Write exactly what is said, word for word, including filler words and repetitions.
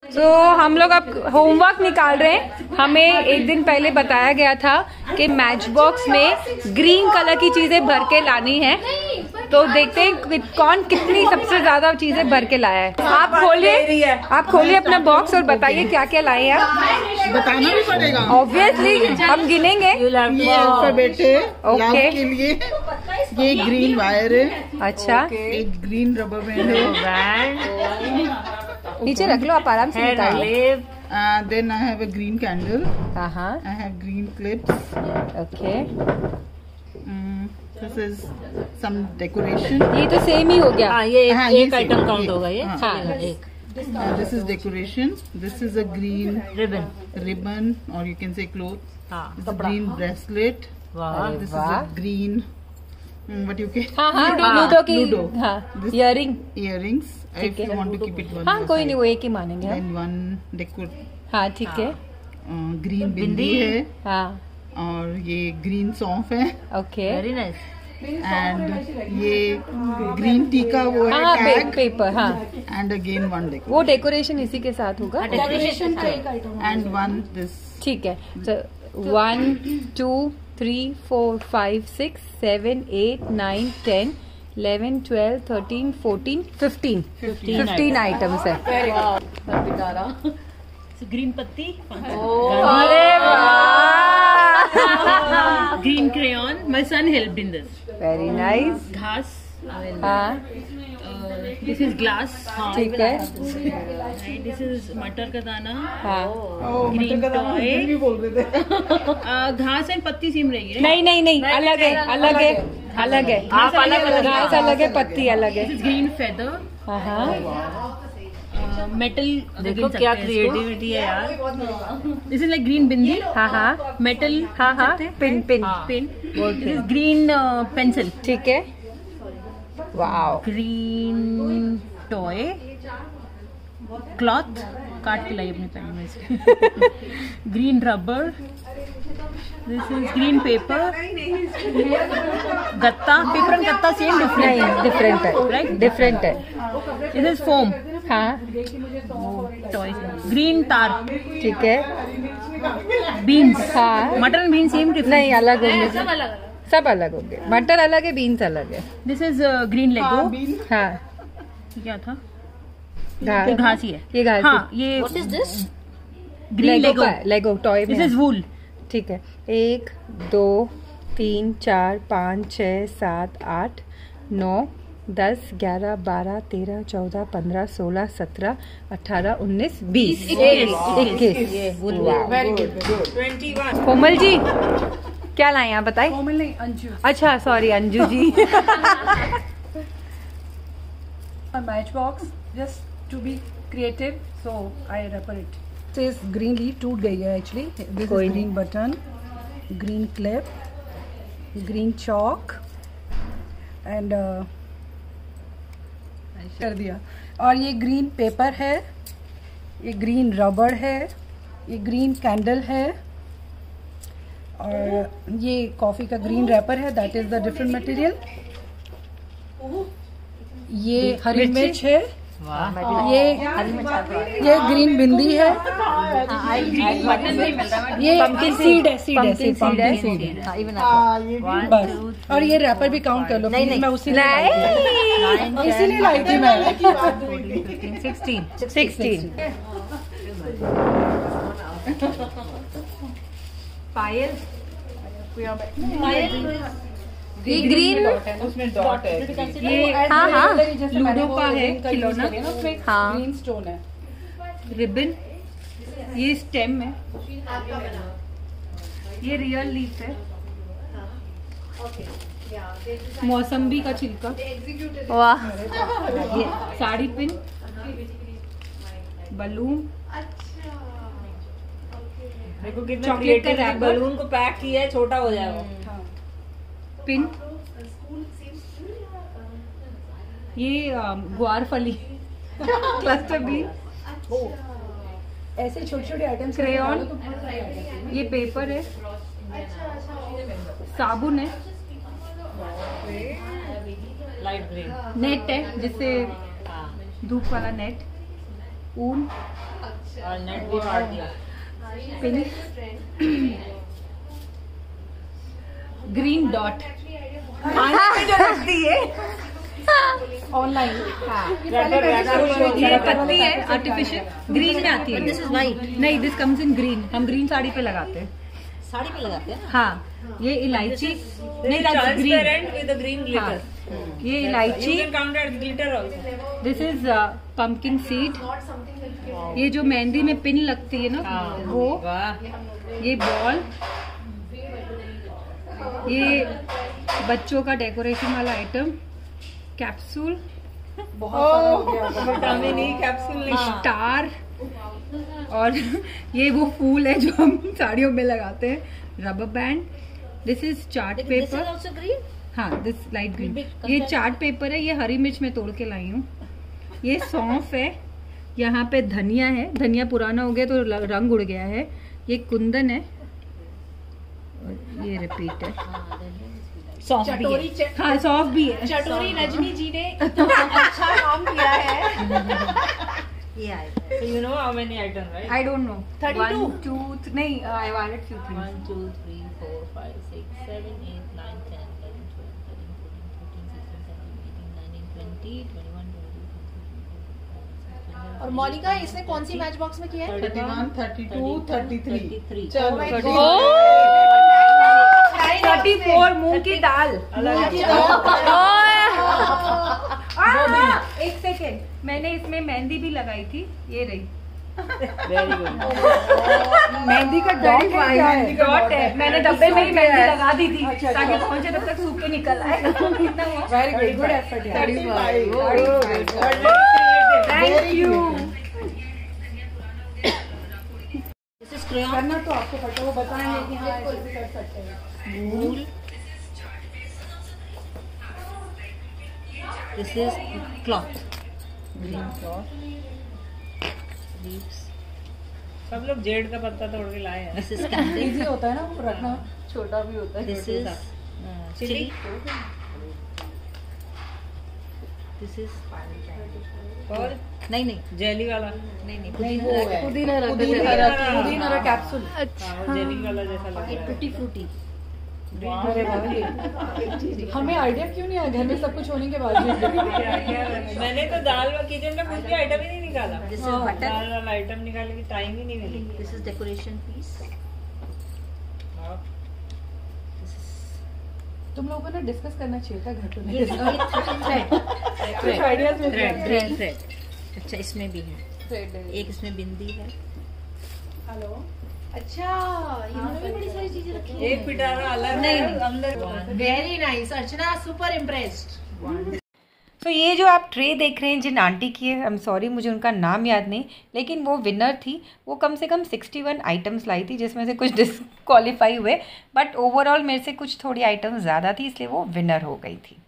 तो so, हम लोग अब होमवर्क निकाल रहे हैं। हमें एक दिन पहले बताया गया था कि मैच बॉक्स में ग्रीन कलर की चीजें भर के लानी है। तो देखते हैं कौन कितनी सबसे ज्यादा चीजें भर के लाया है। आप खोलिए, आप खोलिए अपना बॉक्स और बताइए क्या क्या लाए हैं आप। बताना भी पड़ेगा ऑब्वियसली, हम गिनेंगे। ये अल्फाबेट है ओके के लिए, ये ग्रीन वायर है, अच्छा, एक ग्रीन रबर बैंड है, नीचे रख लो आप आराम से निकालिए। Then I have a green candle, हाँ, I have green clips, okay, this is some decoration. ये तो सेम ही हो गया। हाँ, ये हाँ, एक आइटम काउंट होगा ये। हाँ, एक this is decoration, this is a green ribbon ribbon और यू कैन से क्लोथ, हाँ, ग्रीन ब्रेसलेट, वाह, this is a green what you can हाँ हाँ लूडो की लूडो, हाँ earring earrings if you want to keep it one हाँ कोई नहीं, वो एक ही मानेंगे हम। and one decor हाँ ठीक है। ग्रीन बिंदी है, हाँ, और ये ग्रीन सौंफ है, ओके, वेरी नाइस। एंड ये ग्रीन टीका वो है हाँ टैग, पेपर, हाँ, एंड अगेन वन डेकोर, वो डेकोरेशन इसी के साथ होगा। डेकोरेशन का एक आइटम एंड वन दिस। ठीक है, तो one two three four five six seven eight nine ten eleven twelve thirteen fourteen fifteen fifteen items है। ग्रीन पत्ती, अरे वाह, green crayon, my son helped in this. Very nice. घास, हाँ this is glass, ठीक है, दिस इज मटर का दाना, हाँ, ग्रीन टॉय, बोल रहे थे घास एंड पत्ती सेम रहेगी। नहीं नहीं नहीं, अलग है, अलग है, अलग है, आप अलग अलग घास अलग है, पत्ती अलग है। दिस इज ग्रीन फेदर, हाँ हाँ, मेटल। देखो क्या क्रिएटिविटी है यार। This is like green bindi, हाँ हाँ, मेटल, हाँ हाँ, pin pin pin. This is green pencil, ठीक है, वाओ, ग्रीन टॉय, क्लॉथ काट के लाई अपने पेन में से, green rubber, this is green paper, गत्ता, पेपर एंड गत्ता सेम डिफरेंट नहीं डिफरेंट है, राइट, डिफरेंट है। दिस इज फोम, हाँ टॉय, ग्रीन तार, ठीक है, बीन्स, हाँ, मटर एंड बीन्स सेम डिफरेंट, नहीं अलग होंगे, सब अलग सब अलग होंगे, मटर अलग है, बीन्स अलग है। दिस इज ग्रीन लेगो, हाँ, क्या था, घास, ये घास ही है, ये घास, हाँ, ये what is this, green Lego, Lego toy में, दिस इज वूल। ठीक है, एक दो तीन चार पाँच छः सात आठ नौ दस ग्यारह बारह तेरह चौदह पंद्रह सोलह सत्रह अठारह उन्नीस बीस इक्कीस। कोमल जी क्या लाए आप बताइए। कोमल नहीं, अंजू। अच्छा sorry Anju ji. Match box just to be creative, so I wrapper it. This green leaf टूट गई है actually. This is green button, green clip, green chalk and कर दिया। और ये ग्रीन पेपर है, ये ग्रीन रबड़ है, ये ग्रीन कैंडल है, और ये कॉफी का ग्रीन रैपर है, that is the different material. ये हरी मिर्च है, ये ये ग्रीन बिंदी है, ये सीड है, सीड है, सीड है बस। और ये रैपर भी काउंट कर लो, नहीं नहीं मैं उसी इसीलिए लाई थी मैं। सिक्सटीन सिक्सटीन पायल, ये ग्रीन उसमें डॉट है, ये हाँ हाँ लूडो का है खिलौना, हाँ, ग्रीन स्टोन है, रिबन, ये स्टेम है, ये रियल लीफ है, मौसम्बी का छिलका, वाह, ये साड़ी पिन, बलून, देखो कितना चॉकलेट का क्रिएटिव, रैपर, बलून को पैक किया है, छोटा हो जाएगा। पिन, ये ग्वार फली, क्लस्टर बीन, ऐसे छोटे छोटे आइटम्स, क्रेयॉन, ये पेपर है, साबुन है, लाइट ग्रीन, नेट है जिससे धूप वाला नेट, ऊन और नेट भी काट दिया। पिन, ग्रीन डॉट जो रखती है ऑनलाइन। ये पत्ती है आर्टिफिशियल, ग्रीन में आती है। दिस इज वाइट, नहीं दिस कम्स इन ग्रीन। हम ग्रीन साड़ी पे लगाते हैं। साड़ी पे लगाते हैं। हाँ, ये इलायची नहीं, ग्रीन विद ग्रीन ग्लिटर। ये इलायची, glitter also. This is pumpkin seed. ये जो मेहंदी में पिन लगती है ना वो, ये बॉल, ये बच्चों का डेकोरेशन वाला item, capsule, vitamin E capsule, star, और ये वो फूल है जो हम साड़ियों में लगाते हैं, rubber band. This is chart paper. हाँ, दिस लाइट ग्रीन। ये चार्ट पेपर है, ये हरी मिर्च में तोड़ के लाई हूँ। ये सौंफ है, यहाँ पे धनिया है, धनिया पुराना हो गया तो रंग उड़ गया है। ये कुंदन है और ये रिपीट है। सौंफ भी है। हाँ, सौंफ भी है। चटोरी रजनी जी ने अच्छा काम किया है। ये आएगा। So you know how many items, right? I don't know. thirty-two. One, two, नहीं, I wanted few things. One, two, three, four, five, six, seven, eight, nine, ten, eleven, twelve, thirteen, fourteen, fifteen, sixteen, seventeen, eighteen, nineteen, twenty, twenty-one, twenty-two, और मौलिका इसने कौन सी match box में किया है? Thirty one, thirty two, thirty three. thirty-three. चलो thirty four मूंग की दाल। एक second, मैंने इसमें मेहंदी भी लगाई थी, ये रही। Very good. मेहंदी का डॉट है क्या है? डॉट है, मैंने डब्बे में ही मेहंदी लगा दी थी ताकि पहुंचे तब तक सूख के निकल आए। कितना हुआ? वेरी गुड, गुड एफर्ट यार। Thank you. This is crayon. करना तो आपको पता, वो बताएंगे कि हाँ ऐसे भी कर सकते हैं। Wool. This is cloth. Green cloth. Leaves. सब लोग जेड का पत्ता तोड़ के लाए हैं। This is candle. इजी होता है ना वो रखना, छोटा भी होता है। This is uh, chili. This is और नहीं नहीं जेली वाला, नहीं नहीं नहीं वो है पुदीना रख पुदीना देते रख- पुदीना रख कैप्सूल। हाँ, वो जेली वाला जैसा लग रहा है। Tutti frutti. अरे वाह, हमें आइडिया क्यों नहीं आया घर में सब कुछ होने के बावजूद? मैंने तो दाल व किचन का कुछ भी आइटम ही नहीं निकाला। This is butter. दाल वाला आइटम निकालने की टाइम ही नहीं मिली। This is decoration piece. हाँ। This is तुम लोगों को ना डिस्कस करना चाहिए था घर पे। ये thread. कुछ आइडियाज मिल Thread. गए। Thread. Thread. अच्छा इसमें भी है। एक इसमें बिंदी है। हेलो, अच्छा इन्होंने भी बड़ी सारी चीजें रखी हैं। एक पिटारा अलग नहीं, है, नहीं। अंदर very nice Archana, super impressed. तो ये जो आप ट्रे देख रहे हैं जिन आंटी की है, आई एम सॉरी मुझे उनका नाम याद नहीं, लेकिन वो विनर थी। वो कम से कम सिक्सटी वन आइटम्स लाई थी जिसमें से कुछ डिस्क्वालीफाई हुए, बट ओवरऑल मेरे से कुछ थोड़ी आइटम्स ज़्यादा थी इसलिए वो विनर हो गई थी।